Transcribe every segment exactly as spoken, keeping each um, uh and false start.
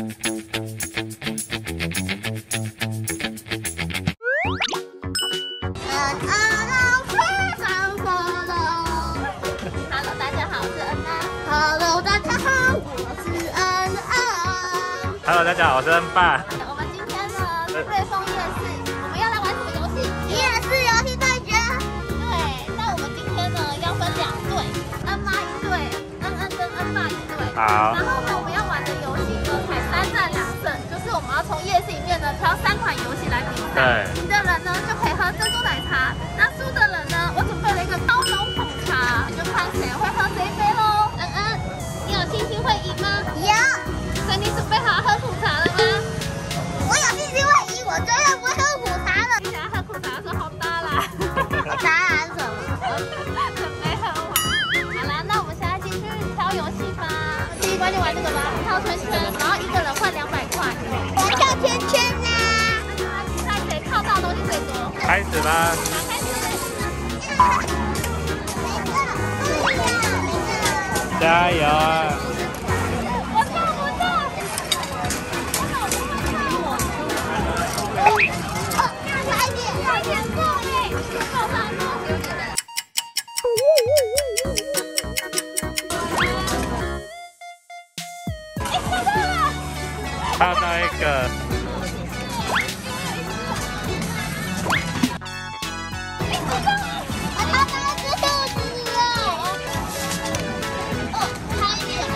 Hello， 大家好，我是恩爸。 我们今天呢是瑞丰夜市，我们要来玩什么游戏？夜市游戏对决。对，那我们今天呢要分两队，恩妈一队，恩恩跟恩爸一队。 好。 然后呢，我们要玩的游戏呢才三战两胜，就是我们要从夜市里面呢挑三款游戏来比赛。对。赢的人呢就可以喝珍珠奶茶，那输的人呢，我准备了一个高浓捧茶，就看谁会喝这一杯喽。恩恩，你有信心会赢吗？有。所以你准备好喝苦茶了吗？我有信心会赢，我绝对不会喝苦茶了。你想要喝苦茶的时候好大啦。答案什么？准备喝完。好啦，那我们现在进去挑游戏吧。第一关就玩这个吧，跳圈圈，然后一个人换两百块。我跳圈圈啦。那就来比赛谁跳到的东西最多。 开始吧。 开始。 加油啊！跳到一个， 我跳到一只兔子了。哦，差一点。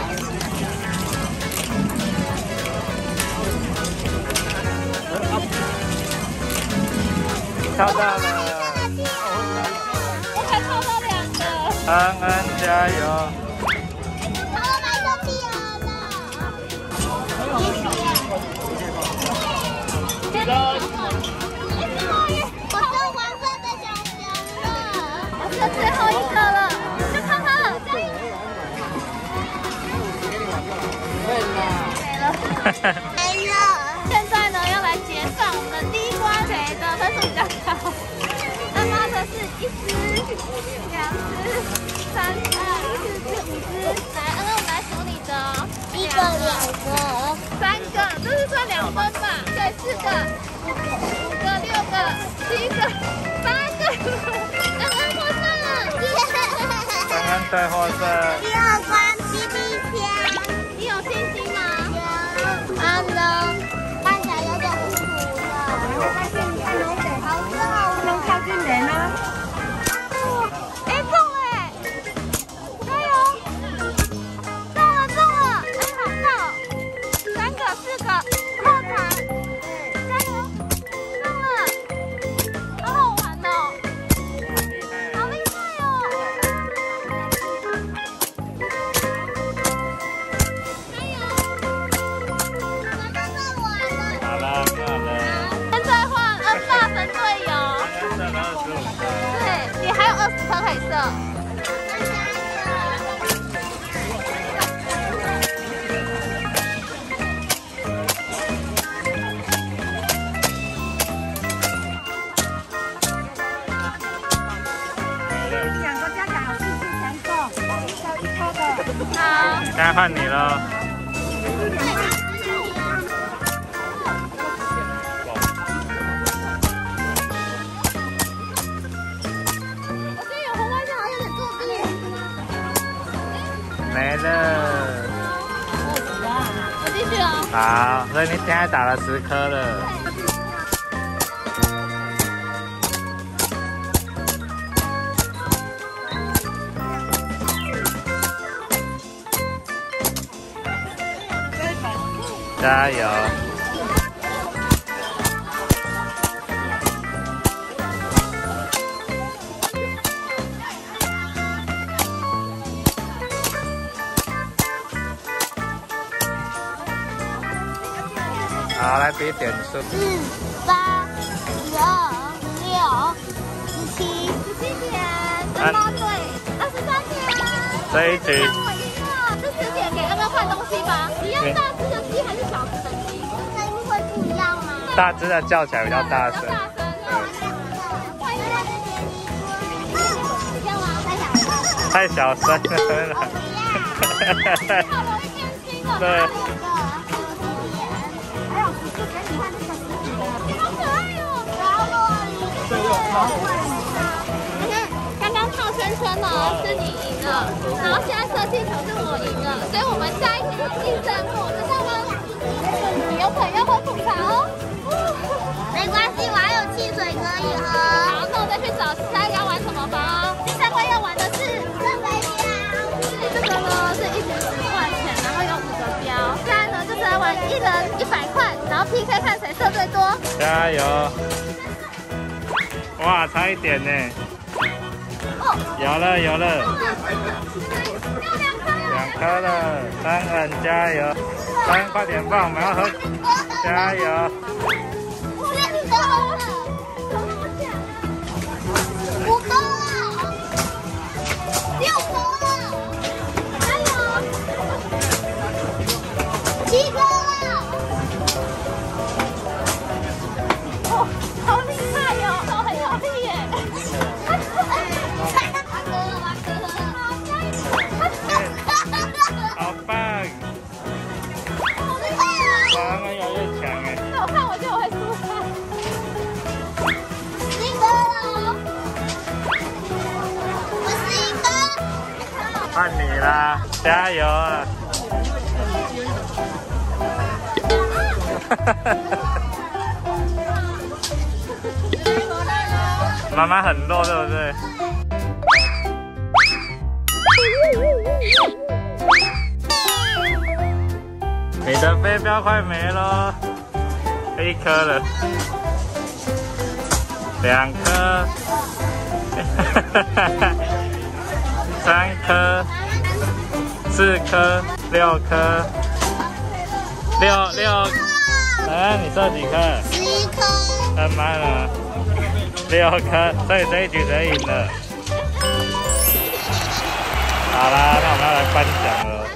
跳到了， 我才跳到两个。 恩恩加油！ 我是黄色的小熊了，我是最后一个了，就看他了，加油！没了，没了。现在呢，要来结算我们的第一关，谁的分数比较高？恩妈的是一只、两只、三只、四只、五只。来，恩恩，我们来数你的，一个、两个、三个，这是算两分吧？对，四个。五个、六个、七个、八个，恩恩获胜了！ 恩恩队获胜。 第二关七比天，你有信心吗？有。安呢？看起来有点糊涂了。好吃好吃。能靠近人吗？哎，中了！加油！中了中了！哎，好棒！三个、四个，后台。分黑色。两个加起来好四十三个，一一颗的。好。 现在换你了。没了。 我继续哦。 好，所以你现在打了十颗了。加油！好，来比点数。 四、三、十二、十六、十七、十七点，恩妈队二十三点。 这一局。 我赢了，这十点给恩恩换东西吧。一样大只的鸡还是小只的鸡？声音会不一样吗？ 大只的叫起来比较大声。太小声了。 好容易变轻了。 对。 你看，刚刚套圈圈呢是你赢了，然后现在射气球是我赢了，所以我们下一题的竞争，我知道吗？你有朋友会吐槽哦。没关系，我还有汽水可以喝。好，那我再去找下一个要玩什么吧。第三关要玩的是热飞镖，这个呢是一局十块钱，然后有五个标。现在呢就是来玩一人一百块，然后 P K 看谁射最多。 加油！哇，差一点呢。哦，有了有了，两颗了，三恩加油！三恩快点放，我们要喝，加油！五颗了，六颗了，还有七颗了。哦，好厉害哟，手很有力耶！好棒！好厉害啊！哇，越来越强哎！那我看我就会输他。十颗了，我十颗。换你啦，加油啊！妈妈很弱，对不对？你的飞镖快没了，一颗了，两颗，三颗，四颗，六颗，六六。哎，你射几颗？十一颗。太慢了，六颗，所以这一局谁赢了？好啦，那我们要来颁奖了。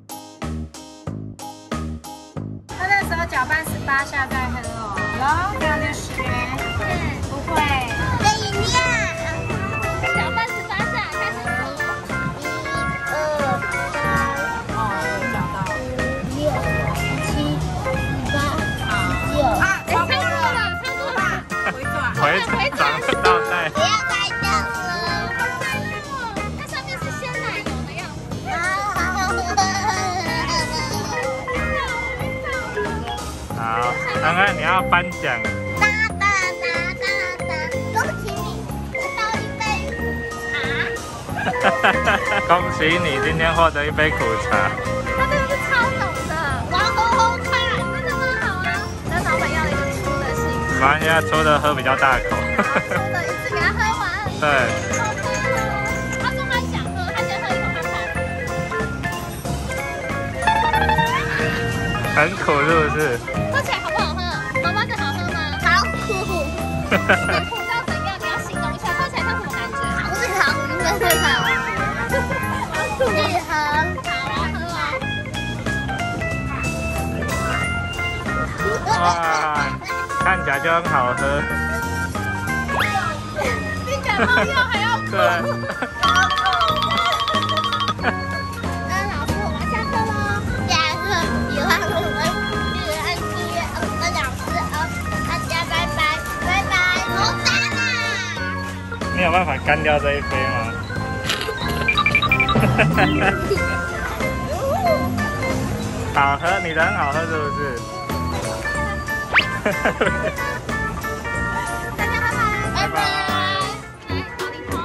喝的时候搅拌十八下再喝哦。好，这样就十元。嗯，不会。 给饮料。搅拌十八下，开始喝。一、二、三。 哦，找到。 六、七、八、九。啊，差不多了，差不多了。 回转。 回转倒带。 不要开灯了。好开心哦，它上面是鲜奶油的样子。 好，刚刚你要颁奖。 哒哒哒哒哒，恭喜你得到一杯茶。 恭喜你今天获得一杯苦茶。 它这个是超浓的，我要喝喝看。真的吗？好啊。跟老板要了一个粗的性。 马上现在粗的喝比较大口。 粗的一次给他喝完。 对。 好喝哦。他说他想喝，他先喝一口看看。 很苦是不是？ 喝起来好不好喝？妈妈这好喝吗？好苦。苦到怎样？你要形容一下，喝起来像什么感觉？好是好，因为是好。是很好喝。 哇，看起来就很好喝。 比感冒药还要苦。 对。 那老师，我们下课喽。下课，喜欢我们记得按订阅，我们老师哦，大家拜拜，拜拜，好打啦！ 你有办法干掉这一杯吗？好喝，你的很好喝是不是？ 大家拜拜，拜拜。来，好利口。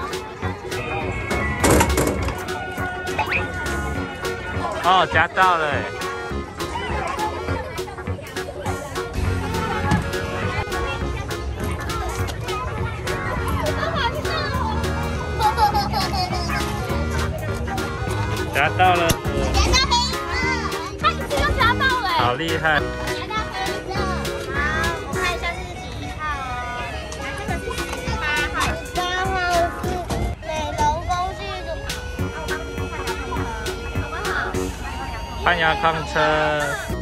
哦，夹到了。夹到了。 夹到黑色，他一次就夹到了。 好厉害。 夹到黑色。好，我看一下这是几号哦。来，这个是十八号。十八号是美容工具的。好不好？ 攀牙矿车。